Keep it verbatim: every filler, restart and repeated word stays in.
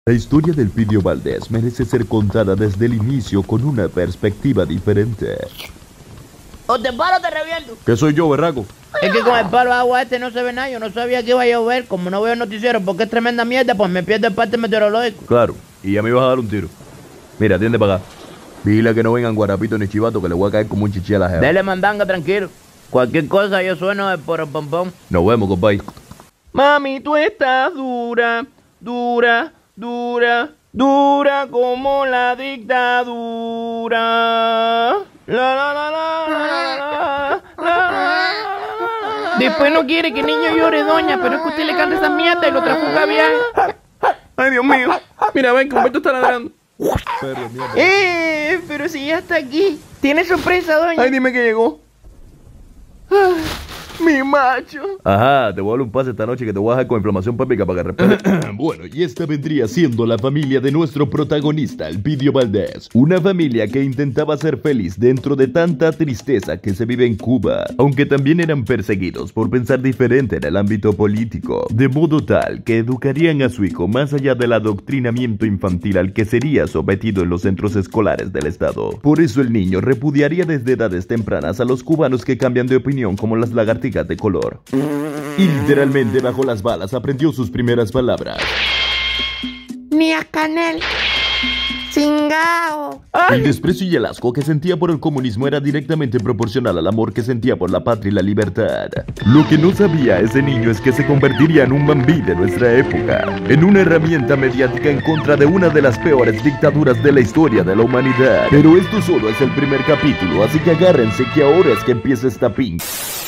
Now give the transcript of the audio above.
La historia del Pidio Valdés merece ser contada desde el inicio con una perspectiva diferente. O te paro o te reviento. ¿Qué soy yo, berraco? Es que con el palo de agua este no se ve nada. Yo no sabía que iba a llover. Como no veo el noticiero porque es tremenda mierda, pues me pierdo el parte meteorológico. Claro, y ya me ibas a dar un tiro. Mira, atiende para acá. Vigila que no vengan guarapito ni chivato, que le voy a caer como un chichi a la jeva. Dele mandanga, tranquilo. Cualquier cosa yo sueno de por el pompón. Nos vemos, compadre. Mami, tú estás dura, dura, dura, dura como la dictadura. La, la, la, la, la, la, la. Después no quiere que el niño llore, doña, pero es que usted le canta esa mierda y lo trafuga bien. Ay, Dios mío. Mira, ven, que Humberto está ladrando. Perro, mierda. Eh, pero si ya está aquí. Tiene sorpresa, doña. Ay, dime que llegó. Ah, mi macho. Ajá, te voy a dar un pase esta noche que te voy a dejar con inflamación péptica para que responda. Bueno, y esta vendría siendo la familia de nuestro protagonista, el Pidio Valdés. Una familia que intentaba ser feliz dentro de tanta tristeza que se vive en Cuba, aunque también eran perseguidos por pensar diferente en el ámbito político, de modo tal que educarían a su hijo más allá del adoctrinamiento infantil al que sería sometido en los centros escolares del estado. Por eso el niño repudiaría desde edades tempranas a los cubanos que cambian de opinión como las lagartijas de color. Y literalmente bajo las balas aprendió sus primeras palabras. Ni a canel. Cingao. El desprecio y el asco que sentía por el comunismo era directamente proporcional al amor que sentía por la patria y la libertad. Lo que no sabía ese niño es que se convertiría en un Bambí de nuestra época, en una herramienta mediática en contra de una de las peores dictaduras de la historia de la humanidad. Pero esto solo es el primer capítulo, así que agárrense que ahora es que empieza esta pink.